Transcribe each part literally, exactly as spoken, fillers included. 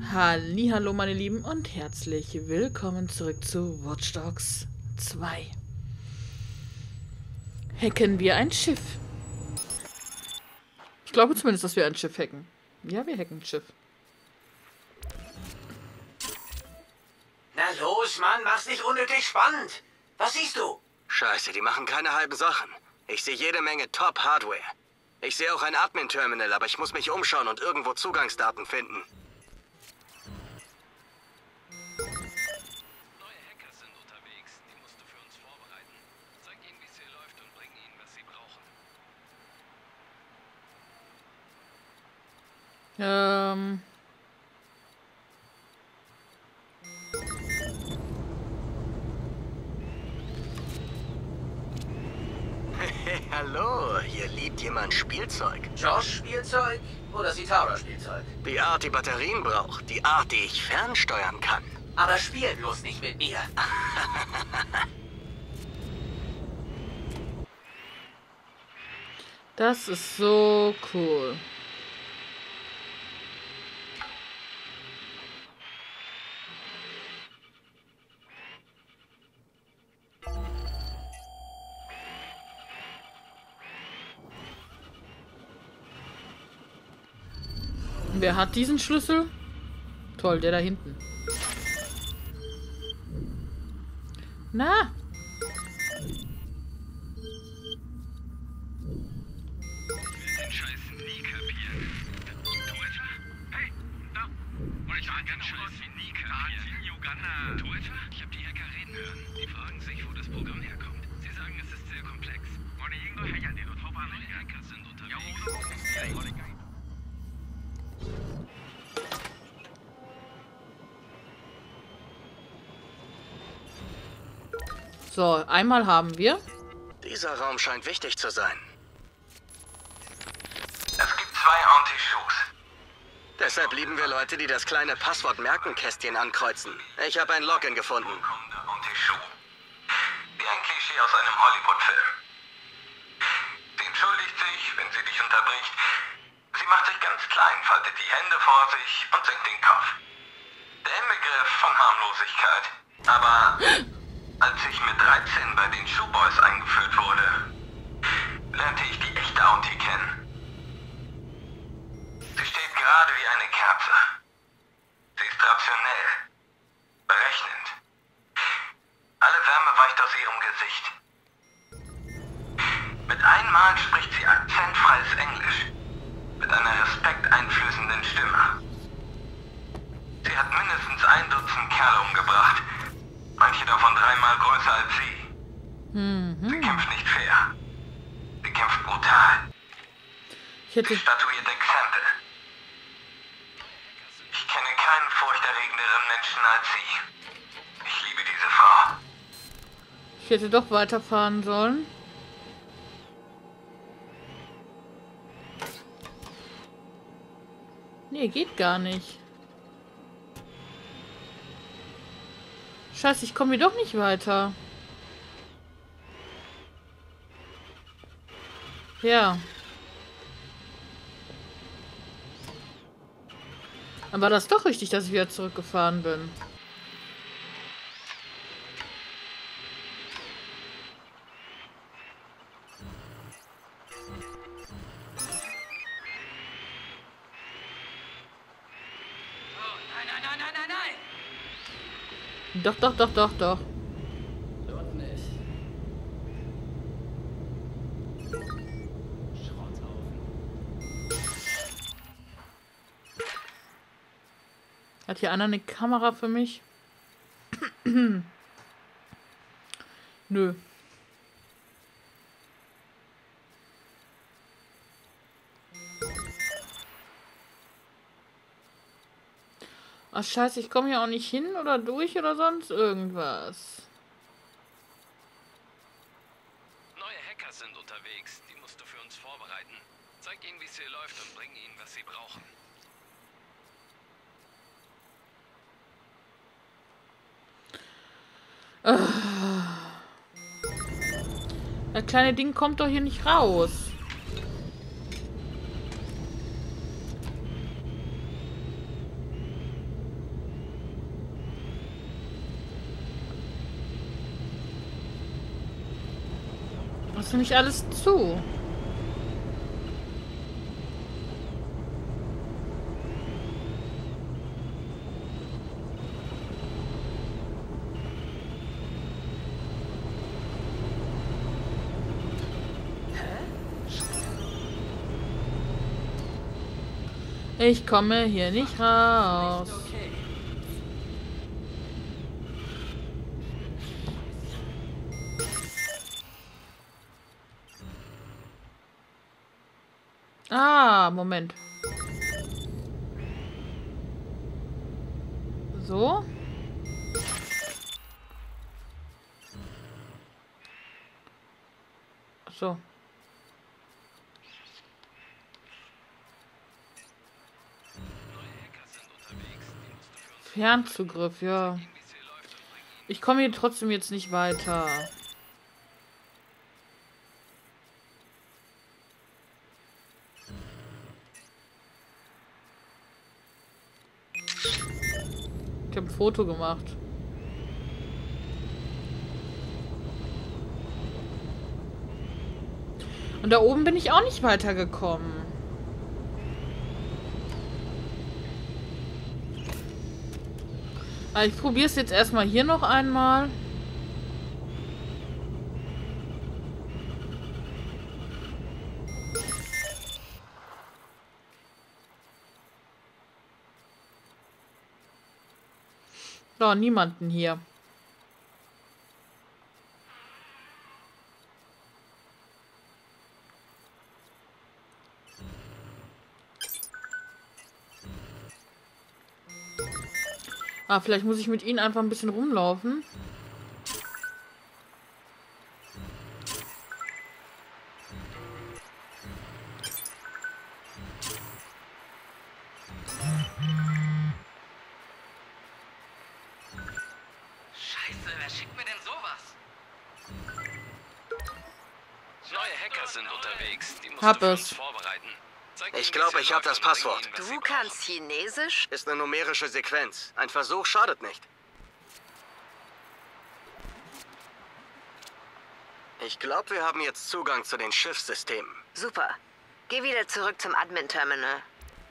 Hallihallo meine Lieben und herzlich willkommen zurück zu Watch Dogs zwei. Hacken wir ein Schiff? Ich glaube zumindest, dass wir ein Schiff hacken. Ja, wir hacken ein Schiff. Na los, Mann, mach's nicht unnötig spannend. Was siehst du? Scheiße, die machen keine halben Sachen. Ich sehe jede Menge Top-Hardware. Ich sehe auch ein Admin-Terminal, aber ich muss mich umschauen und irgendwo Zugangsdaten finden. Neue Hacker sind unterwegs. Die musst du für uns vorbereiten. Zeig ihnen, wie es hier läuft und bring ihnen, was sie brauchen. Ähm... Hey, hallo, hier liebt jemand Spielzeug. Josh Spielzeug oder Sitara Spielzeug? Die Art, die Batterien braucht. Die Art, die ich fernsteuern kann. Aber spiel bloß nicht mit mir. Das ist so cool. Wer hat diesen Schlüssel? Toll, der da hinten. Na? Den Scheiß nie kapieren. Du etwa? Hey, da! Und ich war ganz schön wie nie kapieren. In Uganda. Du etwa? Ich hab die Hacker reden hören. Die fragen sich, wo das Programm herkommt. Sie sagen, es ist sehr komplex. Neue Hacker sind unterwegs. So, einmal haben wir. Dieser Raum scheint wichtig zu sein. Es gibt zwei Anti-Shoes. Deshalb lieben wir Leute, die das kleine Passwort-Merken-Kästchen ankreuzen. Ich habe ein Login gefunden. Anti-Shoe. Wie ein Klischee aus einem Hollywood-Film. Sie entschuldigt sich, wenn sie dich unterbricht. Sie macht sich ganz klein, faltet die Hände vor sich und senkt den Kopf. Der Inbegriff von Harmlosigkeit. Aber als ich mit dreizehn bei den Shoe Boys eingeführt wurde, lernte ich die echte Auntie kennen. Sie steht gerade wie eine Kerze. Sie ist rationell, berechnend. Alle Wärme weicht aus ihrem Gesicht. Mit einmal spricht sie akzentfreies Englisch, mit einer respekteinflößenden Stimme. Sie hat mindestens ein Dutzend Kerle umgebracht, manche davon dreimal größer als sie. Mhm. Sie kämpft nicht fair. Sie kämpft brutal. Ich hätte. Sie statuiert Exempel. Ich kenne keinen furchterregenderen Menschen als sie. Ich liebe diese Frau. Ich hätte doch weiterfahren sollen. Nee, geht gar nicht. Scheiße, ich komme hier doch nicht weiter. Ja. Dann war das doch richtig, dass ich wieder zurückgefahren bin. Oh, nein, nein, nein, nein, nein, nein! Doch, doch, doch, doch, doch. Dort nicht. Schrotthaufen. Hat hier einer eine Kamera für mich? Nö. Ach scheiße, ich komme hier auch nicht hin oder durch oder sonst irgendwas. Neue Hacker sind unterwegs. Die musst du für uns vorbereiten. Zeig ihnen, wie es hier läuft und bring ihnen, was sie brauchen. Das kleine Ding kommt doch hier nicht raus. ist nämlich alles zu. Ich komme hier nicht raus. Ah, Moment. So. So. Fernzugriff, ja. Ich komme hier trotzdem jetzt nicht weiter. Ich habe ein Foto gemacht. Und da oben bin ich auch nicht weitergekommen. Ich probiere es jetzt erstmal hier noch einmal. So, niemanden hier. Ah, vielleicht muss ich mit ihnen einfach ein bisschen rumlaufen. Scheiße, wer schickt mir denn sowas? Neue Hacker sind unterwegs. Die musst Hab du für es. uns vorbereiten. Ich glaube, ich habe das Passwort. Du kannst Chinesisch? Ist eine numerische Sequenz. Ein Versuch schadet nicht. Ich glaube, wir haben jetzt Zugang zu den Schiffssystemen. Super. Geh wieder zurück zum Admin-Terminal.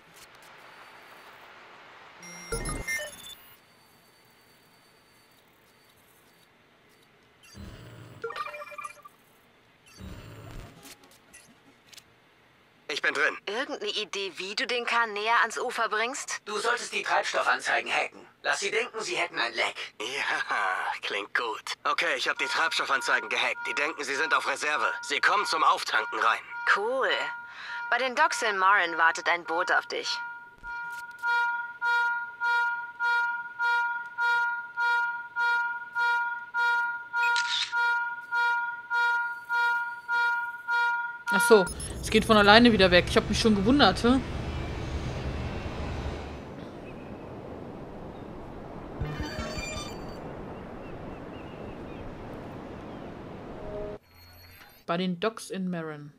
Ich bin drin. Irgendeine Idee, wie du den Kahn näher ans Ufer bringst? Du solltest die Treibstoffanzeigen hacken. Lass sie denken, sie hätten ein Leck. Ja, klingt gut. Okay, ich habe die Treibstoffanzeigen gehackt. Die denken, sie sind auf Reserve. Sie kommen zum Auftanken rein. Cool. Bei den Docks in Marin wartet ein Boot auf dich. Ach so, es geht von alleine wieder weg. Ich habe mich schon gewundert, hä? Bei den Docks in Marin.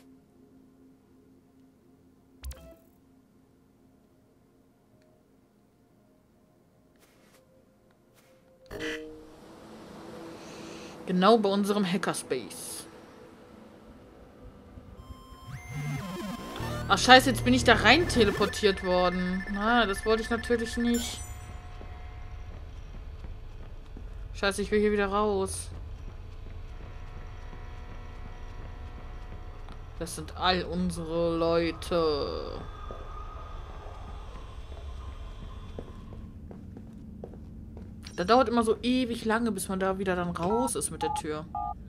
Genau bei unserem Hackerspace. Ach scheiße, jetzt bin ich da rein teleportiert worden. Na, das wollte ich natürlich nicht. Scheiße, ich will hier wieder raus. Das sind all unsere Leute. Da dauert immer so ewig lange, bis man da wieder dann raus ist mit der Tür.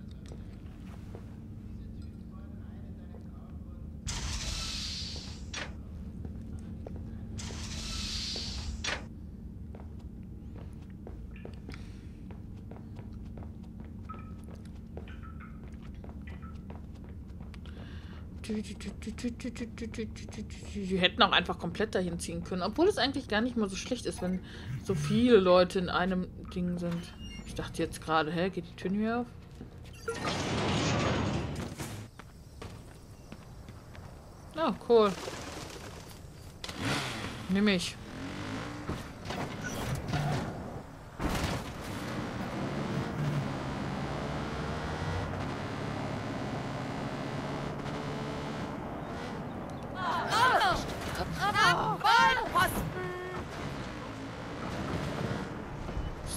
Die hätten auch einfach komplett dahin ziehen können. Obwohl es eigentlich gar nicht mal so schlecht ist, wenn so viele Leute in einem Ding sind. Ich dachte jetzt gerade, hä, geht die Tür nicht mehr auf? Oh, cool. Nimm ich.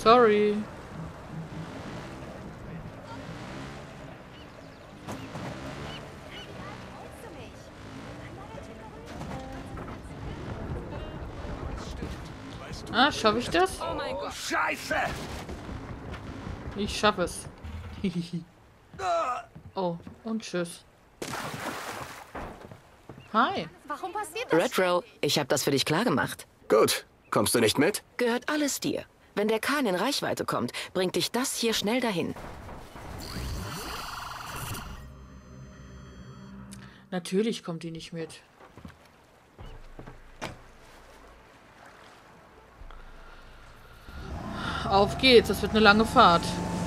Sorry. Ah, schaffe ich das? Oh mein Gott. Scheiße! Ich schaffe es. Oh, und tschüss. Hi. Warum passiert das? Retro, ich habe das für dich klargemacht. Gut. Kommst du nicht mit? Gehört alles dir. Wenn der Kahn in Reichweite kommt, bringt dich das hier schnell dahin. Natürlich kommt die nicht mit. Auf geht's, das wird eine lange Fahrt.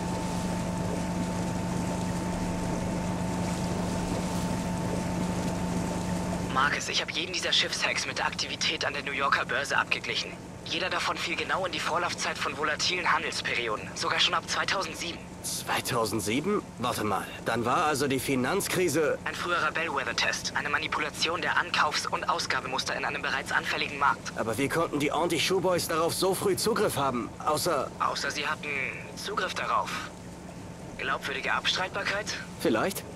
Marcus, ich habe jeden dieser Schiffshacks mit der Aktivität an der New Yorker Börse abgeglichen. Jeder davon fiel genau in die Vorlaufzeit von volatilen Handelsperioden, sogar schon ab zweitausendsieben. zweitausendsieben? Warte mal, dann war also die Finanzkrise... Ein früherer Bellwether-Test, eine Manipulation der Ankaufs- und Ausgabemuster in einem bereits anfälligen Markt. Aber wie konnten die Anti-Shoeboys darauf so früh Zugriff haben? Außer... Außer sie hatten Zugriff darauf. Glaubwürdige Abstreitbarkeit? Vielleicht?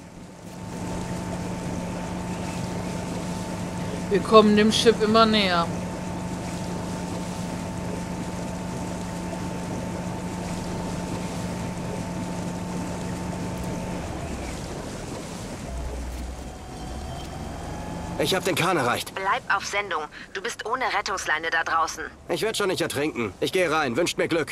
Wir kommen dem Schiff immer näher. Ich habe den Kahn erreicht. Bleib auf Sendung. Du bist ohne Rettungsleine da draußen. Ich werde schon nicht ertrinken. Ich gehe rein. Wünscht mir Glück.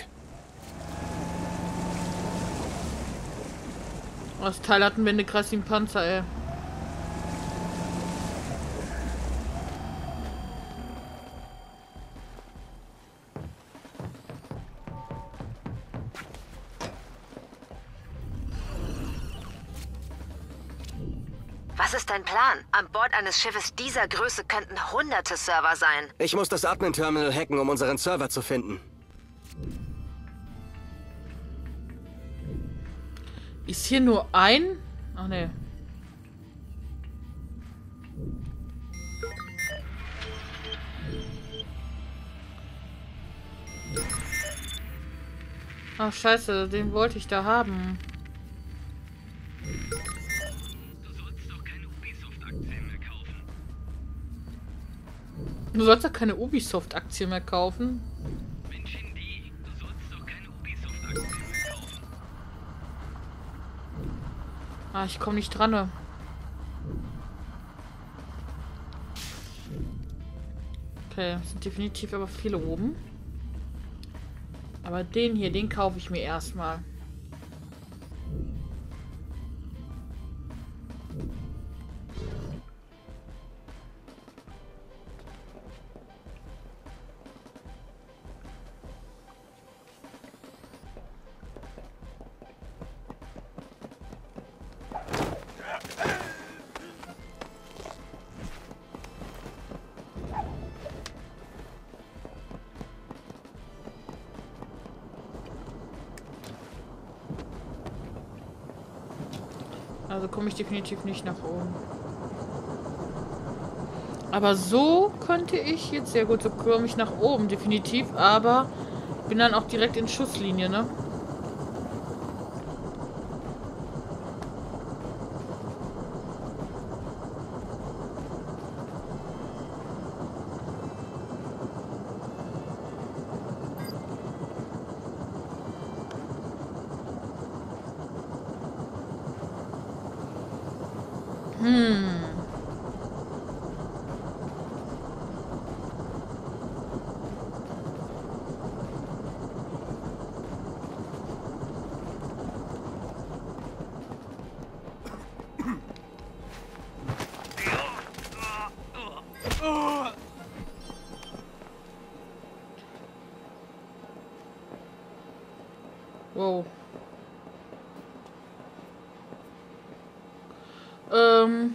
Das Teil hat einen wendekrassigen Panzer, ey. Was ist dein Plan? An Bord eines Schiffes dieser Größe könnten hunderte Server sein. Ich muss das Admin-Terminal hacken, um unseren Server zu finden. Ist hier nur ein? Ach ne. Ach scheiße, den wollte ich da haben. Du sollst doch keine Ubisoft-Aktie mehr kaufen. Mensch, Indy, du sollst doch keine Ubisoft-Aktien mehr kaufen. Ah, ich komme nicht dran. Ne? Okay, es sind definitiv aber viele oben. Aber den hier, den kaufe ich mir erstmal. Also komme ich definitiv nicht nach oben. Aber so könnte ich jetzt, sehr gut, so komme ich nach oben, definitiv. Aber bin dann auch direkt in Schusslinie, ne? Hm. Wow. Ähm.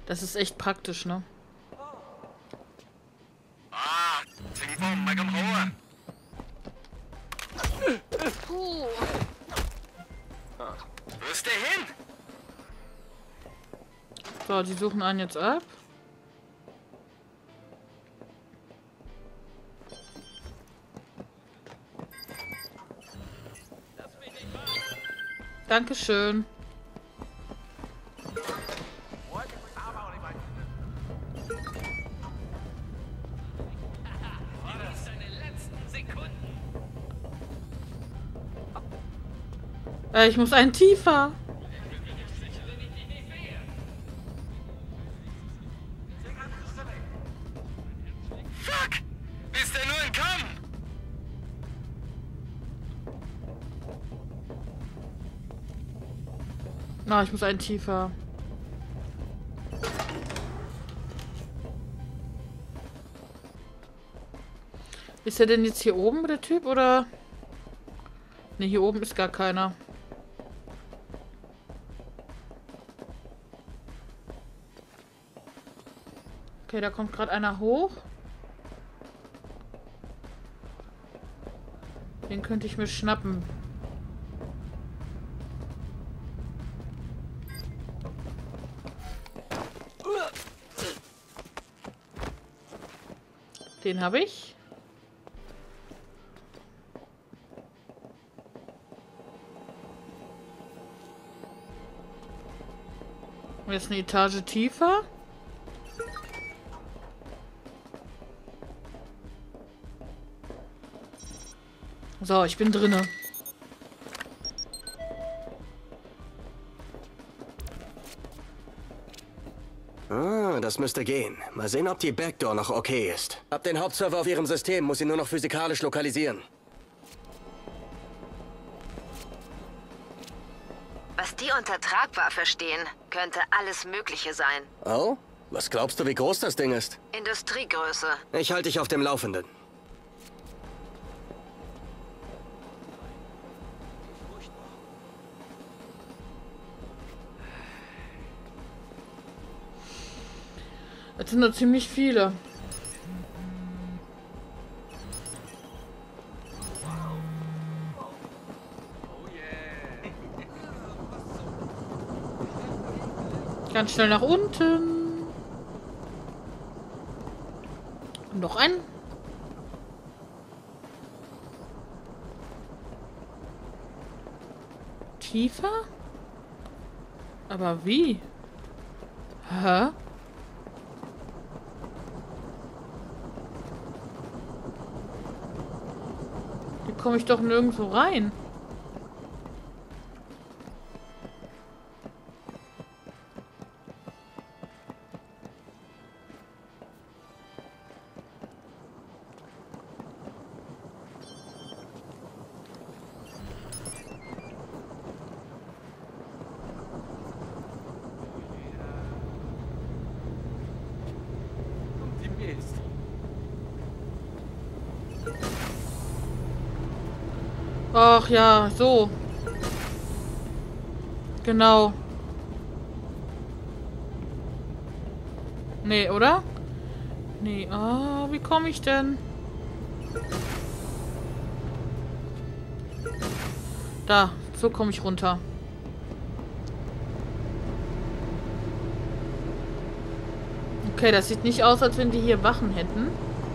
Das ist echt praktisch, ne? Ah, Ting-Bom, mal komm hoch. Puh. Wo ist der hin? So, die suchen einen jetzt ab. Dankeschön. Äh, ich muss einen tiefer. Fuck! Wie ist der nur entkommen? Na, ich muss einen tiefer. Ist er denn jetzt hier oben, der Typ, oder? Ne, hier oben ist gar keiner. Okay, da kommt gerade einer hoch. Den könnte ich mir schnappen. Den habe ich. Und jetzt eine Etage tiefer. So, ich bin drinne. Ah, das müsste gehen. Mal sehen, ob die Backdoor noch okay ist. Hab den Hauptserver auf ihrem System, muss ihn nur noch physikalisch lokalisieren. Was die unter Tragwaffe verstehen, könnte alles Mögliche sein. Oh? Was glaubst du, wie groß das Ding ist? Industriegröße. Ich halte dich auf dem Laufenden. Das sind da ziemlich viele. Ganz schnell nach unten. Und noch ein. Tiefer? Aber wie? Hä? Hier komme ich doch nirgendwo rein. Ach ja, so. Genau. Nee, oder? Nee, ah, wie komme ich denn? Da, so komme ich runter. Okay, das sieht nicht aus, als wenn die hier Wachen hätten.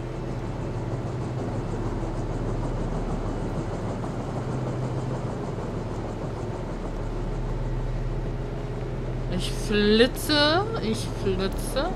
Ich flitze, ich flitze.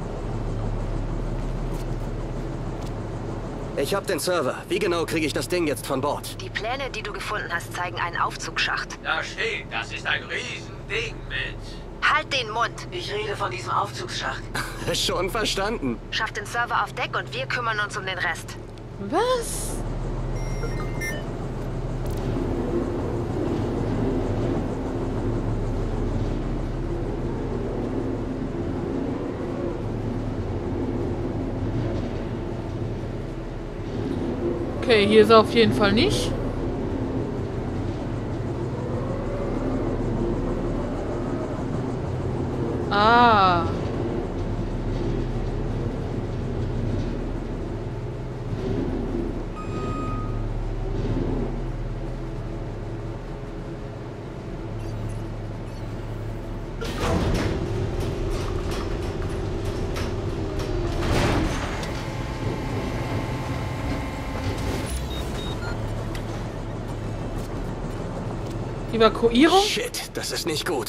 Ich hab den Server. Wie genau kriege ich das Ding jetzt von Bord? Die Pläne, die du gefunden hast, zeigen einen Aufzugsschacht. Da steht, das ist ein Riesending mit... Halt den Mund! Ich rede von diesem Aufzugsschacht. Schon verstanden. Schaff den Server auf Deck und wir kümmern uns um den Rest. Was? Okay, hier ist er auf jeden Fall nicht. Ah. Evakuierung? Shit, das ist nicht gut.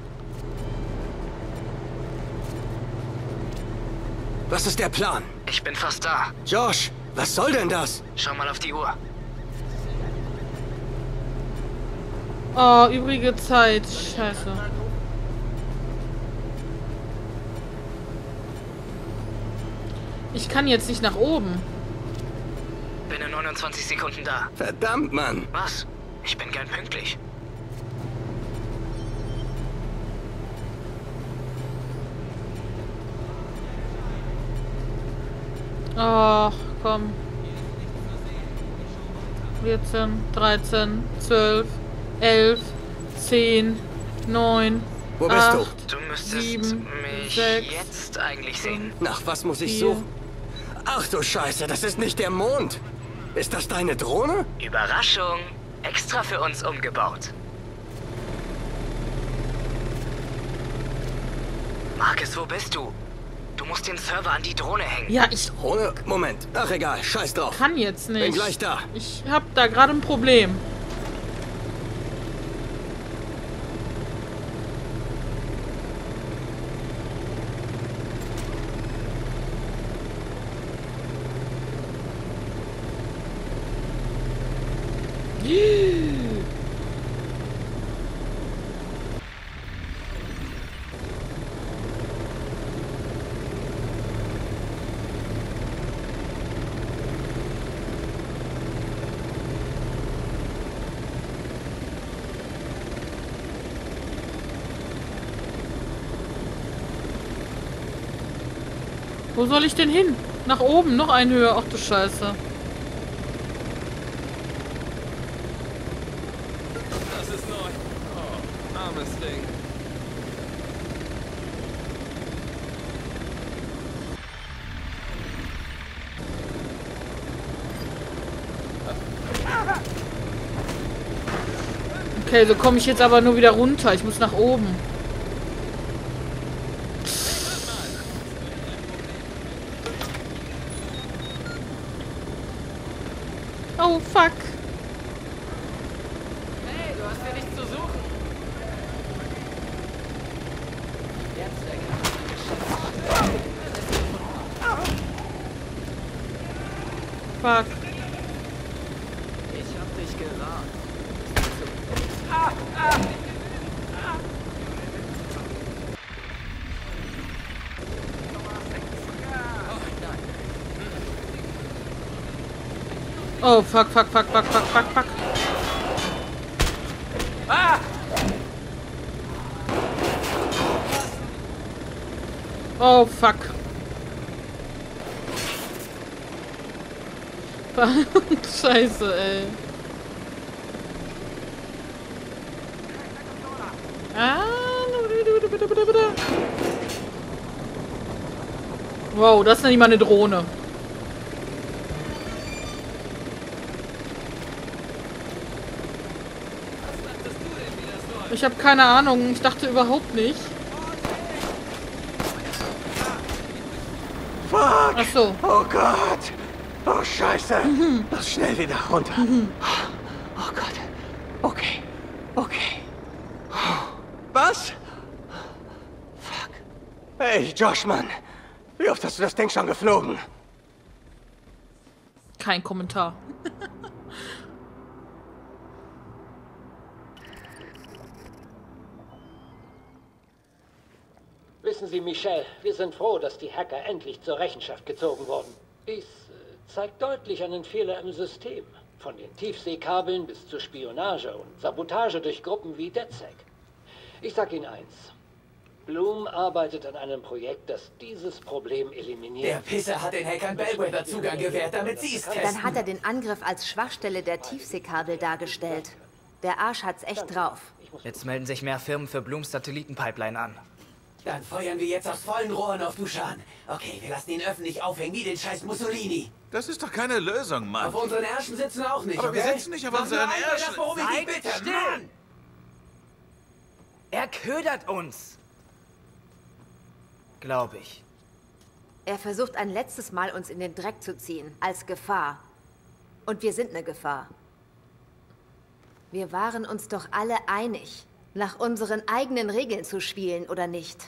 Was ist der Plan? Ich bin fast da. Josh, was soll denn das? Schau mal auf die Uhr. Oh, übrige Zeit. Scheiße. Ich kann jetzt nicht nach oben. Bin in neunundzwanzig Sekunden da. Verdammt, Mann. Was? Ich bin gern pünktlich. Ach, komm. vierzehn, dreizehn, zwölf, elf, zehn, neun, Wo bist acht, du? Du müsstest sieben, mich sechs, jetzt eigentlich sehen. Nach was muss ich Vier. suchen? Ach du Scheiße, das ist nicht der Mond. Ist das deine Drohne? Überraschung. Extra für uns umgebaut. Marcus, wo bist du? Du musst den Server an die Drohne hängen. Ja, ich Drohne? Moment. Ach egal, scheiß drauf. kann jetzt nicht. Bin gleich da. Ich hab da gerade ein Problem. Wo soll ich denn hin? Nach oben, noch eine Höhe. Ach du Scheiße. Das ist neu. Oh, armes Ding. Okay, so komme ich jetzt aber nur wieder runter. Ich muss nach oben. Oh, fuck. Hey, du hast hier nichts zu suchen. Fuck. Ich hab dich gewarnt. Oh, fuck, fuck, fuck, fuck, fuck, fuck, fuck. Ah! Oh, fuck. Scheiße, ey. Ah, bitte, bitte, bitte, bitte. Wow, das ist nicht mal eine Drohne. Ich habe keine Ahnung. Ich dachte überhaupt nicht. Fuck! Ach so. Oh Gott! Oh Scheiße! Lass schnell wieder runter. Oh Gott. Okay. Okay. Was? Fuck. Hey, Josh, Mann. Wie oft hast du das Ding schon geflogen? Kein Kommentar. Wissen Sie, Michelle, wir sind froh, dass die Hacker endlich zur Rechenschaft gezogen wurden. Dies äh, zeigt deutlich einen Fehler im System. Von den Tiefseekabeln bis zur Spionage und Sabotage durch Gruppen wie DedSec. Ich sag Ihnen eins. Bloom arbeitet an einem Projekt, das dieses Problem eliminiert. Der Pisser hat den Hackern Bellwether Zugang gewährt, damit sie es testen. Dann hat er den Angriff als Schwachstelle der Tiefseekabel dargestellt. Der Arsch hat's echt drauf. Jetzt melden sich mehr Firmen für Blooms Satellitenpipeline an. Dann feuern wir jetzt aus vollen Rohren auf Duschan. Okay, wir lassen ihn öffentlich aufhängen wie den scheiß Mussolini. Das ist doch keine Lösung, Mann. Auf unseren Ärschen sitzen auch nicht, Aber okay? wir sitzen nicht auf Mach unseren nur einmal Ärschen. Das, worum ich dich Seid bitte, still! Mann! Er ködert uns. Glaube ich. Er versucht ein letztes Mal, uns in den Dreck zu ziehen. Als Gefahr. Und wir sind eine Gefahr. Wir waren uns doch alle einig, nach unseren eigenen Regeln zu spielen, oder nicht?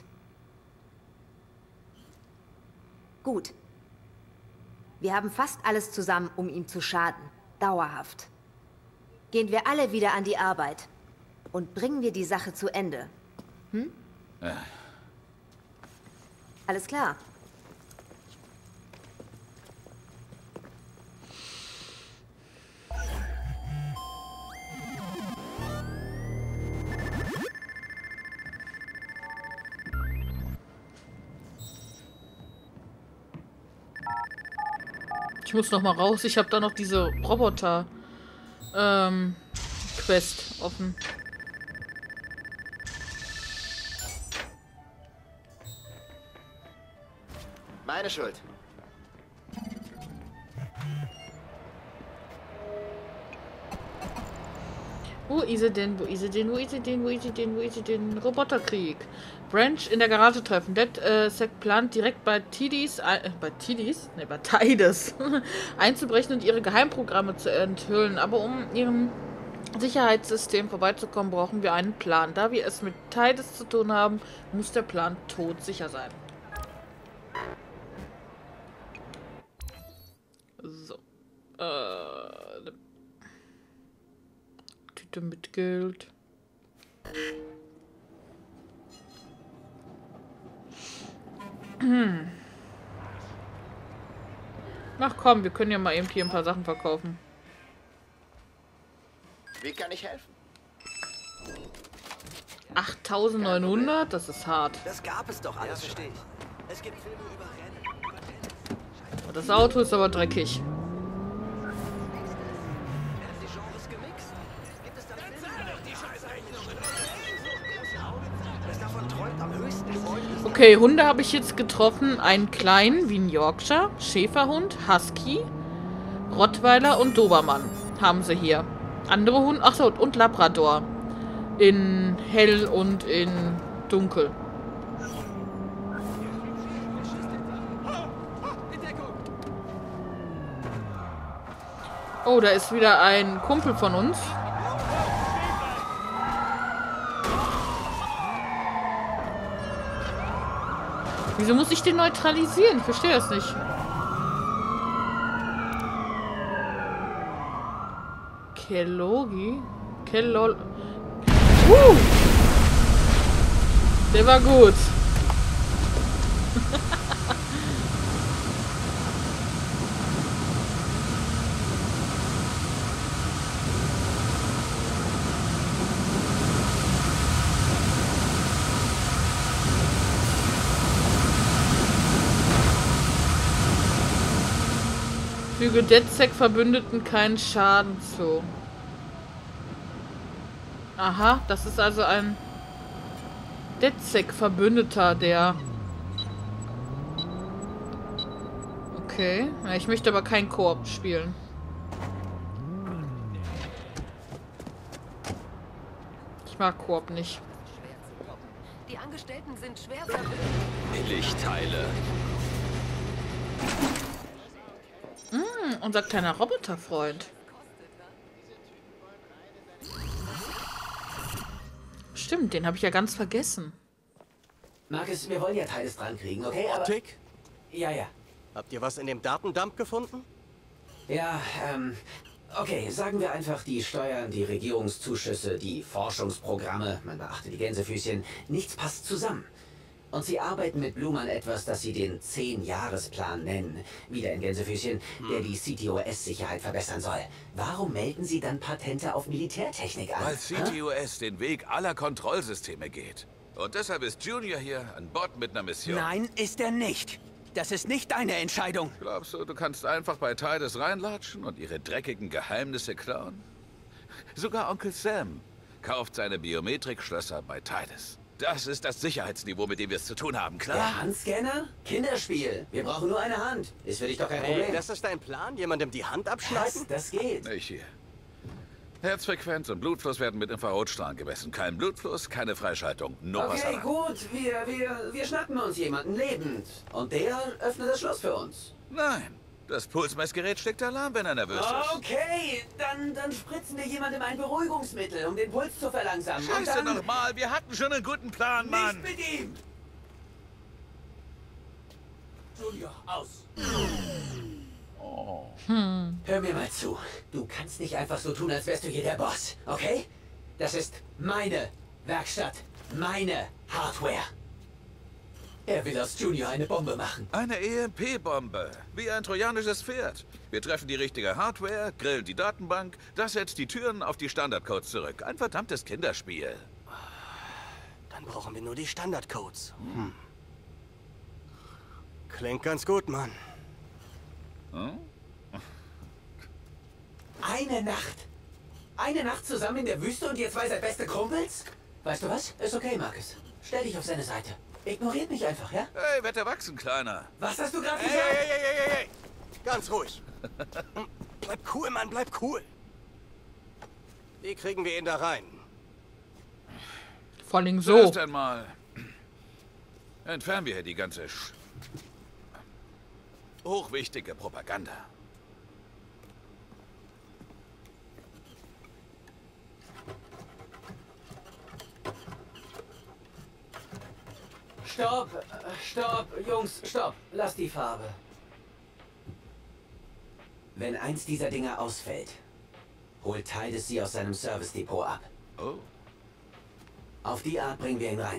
Gut. Wir haben fast alles zusammen, um ihm zu schaden. Dauerhaft. Gehen wir alle wieder an die Arbeit. Und bringen wir die Sache zu Ende. Hm? Ja. Alles klar. Ich muss noch mal raus. Ich habe da noch diese Roboter ähm, Quest offen. Meine Schuld. Wo ist sie denn? Wo ist sie denn? Wo ist sie denn? Wo ist sie denn? Wo ist sie denn? Roboterkrieg. Branch in der Garage treffen. Dead äh, Sec plant direkt bei Tidis, äh, bei Tidis? Ne, bei Tides einzubrechen und ihre Geheimprogramme zu enthüllen. Aber um ihrem Sicherheitssystem vorbeizukommen, brauchen wir einen Plan. Da wir es mit Tides zu tun haben, muss der Plan todsicher sein. So. Äh. Tüte mit Geld. Hm. Ach komm, wir können ja mal eben hier ein paar Sachen verkaufen. Wie kann ich helfen? achttausendneunhundert? Das ist hart. Das gab es doch alles, verstehe ich. Es gibt Filme über Rennen. Das Auto ist aber dreckig. Okay, Hunde habe ich jetzt getroffen. Einen kleinen, wie ein Yorkshire, Schäferhund, Husky, Rottweiler und Dobermann haben sie hier. Andere Hunde, achso, und Labrador. In hell und in dunkel. Oh, da ist wieder ein Kumpel von uns. Wieso muss ich den neutralisieren? Ich verstehe das nicht. Kellogi? Kellol... Uh! Der war gut. Füge DedSec-Verbündeten keinen Schaden zu. Aha, das ist also ein DedSec-Verbündeter, der... Okay. Ja, ich möchte aber kein Koop spielen. Ich mag Koop nicht. Die Angestellten sind schwer verwirrt. Lichtteile. Mm, unser kleiner Roboterfreund. Stimmt, den habe ich ja ganz vergessen. Marcus, wir wollen ja Tides dran kriegen, okay? Aber... Optik? Ja, ja. Habt ihr was in dem Datendump gefunden? Ja, ähm... Okay, sagen wir einfach, die Steuern, die Regierungszuschüsse, die Forschungsprogramme, man beachte die Gänsefüßchen, nichts passt zusammen. Und sie arbeiten mit Blum an etwas, das sie den zehn-Jahres-Plan nennen, wieder in Gänsefüßchen, hm. der die C T O S-Sicherheit verbessern soll. Warum melden sie dann Patente auf Militärtechnik an? Weil C T O S den Weg aller Kontrollsysteme geht. Und deshalb ist Junior hier an Bord mit einer Mission. Nein, ist er nicht. Das ist nicht deine Entscheidung. Glaubst du, du kannst einfach bei Tides reinlatschen und ihre dreckigen Geheimnisse klauen? Sogar Onkel Sam kauft seine Biometrikschlösser bei Tides. Das ist das Sicherheitsniveau, mit dem wir es zu tun haben, klar? Der Handscanner? Kinderspiel. Wir brauchen nur eine Hand. Ist für dich doch kein Problem. Hey, das ist dein Plan? Jemandem die Hand abschneiden? Was? Das geht. Nicht hier. Herzfrequenz und Blutfluss werden mit Infrarotstrahlen gemessen. Kein Blutfluss, keine Freischaltung. Nur okay, Wasser. gut. Wir, wir, wir schnappen uns jemanden lebend. Und der öffnet das Schloss für uns. Nein. Das Pulsmessgerät steckt Alarm, wenn er nervös ist. Okay, dann, dann spritzen wir jemandem ein Beruhigungsmittel, um den Puls zu verlangsamen. Scheiße Und dann... nochmal, wir hatten schon einen guten Plan, Mann. Nicht mit ihm! Junior, aus. Oh. Hm. Hör mir mal zu. Du kannst nicht einfach so tun, als wärst du hier der Boss, okay? Das ist meine Werkstatt, meine Hardware. Er will aus Junior eine Bombe machen. Eine E M P-Bombe. Wie ein trojanisches Pferd. Wir treffen die richtige Hardware, grillen die Datenbank. Das setzt die Türen auf die Standardcodes zurück. Ein verdammtes Kinderspiel. Dann brauchen wir nur die Standardcodes. Hm. Klingt ganz gut, Mann. Hm? Eine Nacht. Eine Nacht zusammen in der Wüste und ihr zwei seid beste Kumpels? Weißt du was? Ist okay, Marcus. Stell dich auf seine Seite. Ignoriert mich einfach, ja? Hey, werd erwachsen, Kleiner. Was hast du gerade Hey, gesagt? hey, hey, hey, hey, hey. Ganz ruhig. Bleib cool, Mann, bleib cool. Wie kriegen wir ihn da rein? Vor allem so. Zuerst einmal entfernen wir hier die ganze Sch hochwichtige Propaganda. Stopp, stopp, Jungs, stopp. Lass die Farbe. Wenn eins dieser Dinger ausfällt, holt Tides sie aus seinem Service-Depot ab. Oh. Auf die Art bringen wir ihn rein.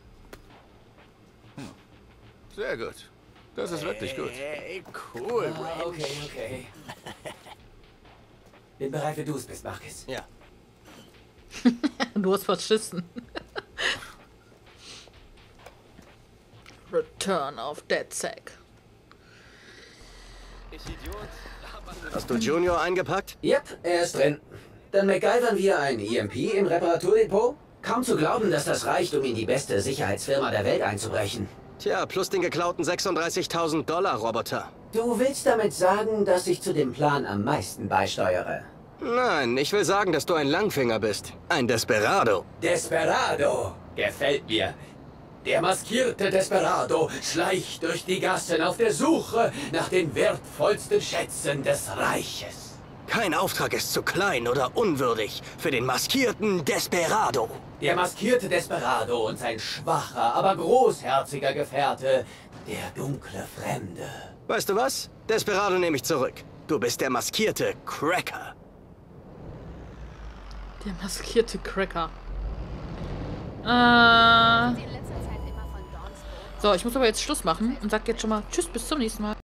Hm. Sehr gut. Das ist wirklich gut. Hey, cool, Ah, okay, okay. Bin bereit, wenn du es bist, Marcus. Ja. Du hast verschissen. Return of DedSec. Hast du Junior eingepackt? Yep, er ist drin. Dann MacGyvern wir ein E M P im Reparaturdepot? Kaum zu glauben, dass das reicht, um in die beste Sicherheitsfirma der Welt einzubrechen. Tja, plus den geklauten sechsunddreißigtausend Dollar Roboter. Du willst damit sagen, dass ich zu dem Plan am meisten beisteuere? Nein, ich will sagen, dass du ein Langfinger bist. Ein Desperado. Desperado! Gefällt mir. Der maskierte Desperado schleicht durch die Gassen auf der Suche nach den wertvollsten Schätzen des Reiches. Kein Auftrag ist zu klein oder unwürdig für den maskierten Desperado. Der maskierte Desperado und sein schwacher, aber großherziger Gefährte, der dunkle Fremde. Weißt du was? Desperado nehme ich zurück. Du bist der maskierte Cracker. Der maskierte Cracker. Äh... So, ich muss aber jetzt Schluss machen und sag jetzt schon mal Tschüss, bis zum nächsten Mal.